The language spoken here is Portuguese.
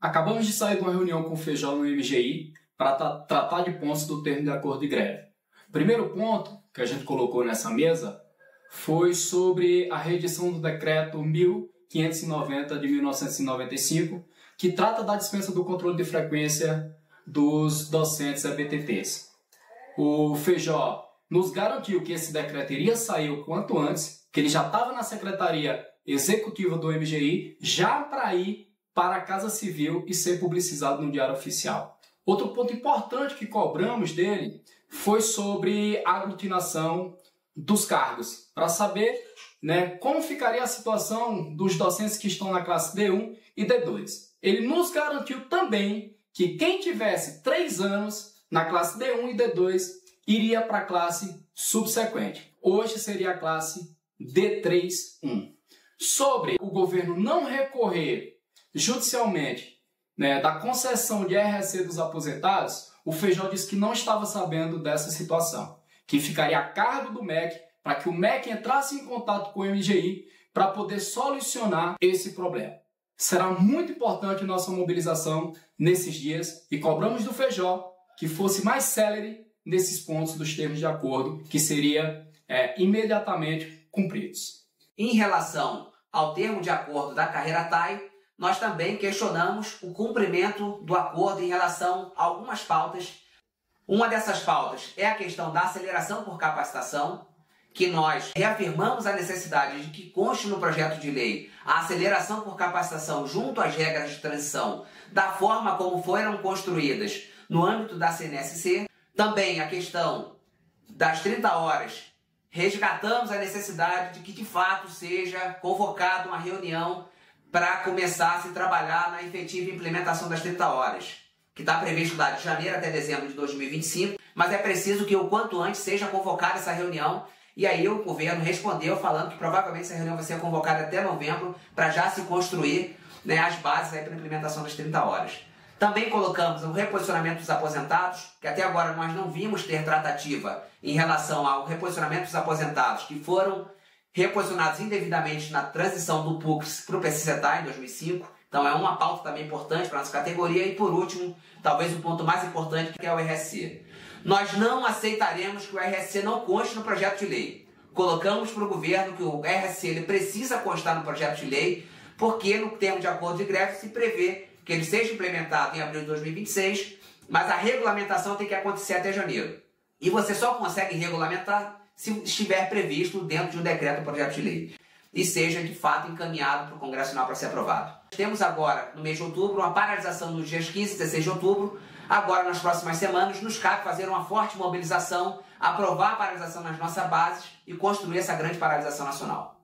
Acabamos de sair de uma reunião com o Feijó no MGI para tratar de pontos do termo de acordo de greve. O primeiro ponto que a gente colocou nessa mesa foi sobre a reedição do decreto 1590 de 1995, que trata da dispensa do controle de frequência dos docentes EBTTs. O Feijó nos garantiu que esse decreto iria sair o quanto antes, que ele já estava na Secretaria Executiva do MGI, já para ir para a Casa Civil e ser publicizado no Diário Oficial. Outro ponto importante que cobramos dele foi sobre a aglutinação dos cargos, para saber, como ficaria a situação dos docentes que estão na classe D1 e D2. Ele nos garantiu também que quem tivesse 3 anos na classe D1 e D2 iria para a classe subsequente. Hoje seria a classe D3-1. Sobre o governo não recorrer judicialmente da concessão de RSC dos aposentados, o Feijó disse que não estava sabendo dessa situação, que ficaria a cargo do MEC para que o MEC entrasse em contato com o MGI para poder solucionar esse problema. Será muito importante nossa mobilização nesses dias e cobramos do Feijó que fosse mais célere nesses pontos dos termos de acordo, que seria imediatamente cumpridos. Em relação ao termo de acordo da carreira TAI, nós também questionamos o cumprimento do acordo em relação a algumas pautas. Uma dessas pautas é a questão da aceleração por capacitação, que nós reafirmamos a necessidade de que conste no projeto de lei a aceleração por capacitação junto às regras de transição, da forma como foram construídas no âmbito da CNSC. Também a questão das 30 horas, resgatamos a necessidade de que de fato seja convocada uma reunião para começar a se trabalhar na efetiva implementação das 30 horas, que está previsto lá de janeiro até dezembro de 2025, mas é preciso que o quanto antes seja convocada essa reunião, e aí o governo respondeu falando que provavelmente essa reunião vai ser convocada até novembro para já se construir as bases para a implementação das 30 horas. Também colocamos o reposicionamento dos aposentados, que até agora nós não vimos ter tratativa em relação ao reposicionamento dos aposentados que foram reposicionados indevidamente na transição do PUCS para o PCCETA em 2005. Então é uma pauta também importante para a nossa categoria. E por último, talvez o ponto mais importante, que é o RSC. Nós não aceitaremos que o RSC não conste no projeto de lei. Colocamos para o governo que o RSC ele precisa constar no projeto de lei, porque no termo de acordo de greve se prevê que ele seja implementado em abril de 2026, mas a regulamentação tem que acontecer até janeiro. E você só consegue regulamentar se estiver previsto dentro de um decreto ou projeto de lei e seja de fato encaminhado para o Congresso Nacional para ser aprovado. Temos agora, no mês de outubro, uma paralisação nos dias 15 e 16 de outubro. Agora, nas próximas semanas, nos cabe fazer uma forte mobilização, aprovar a paralisação nas nossas bases e construir essa grande paralisação nacional.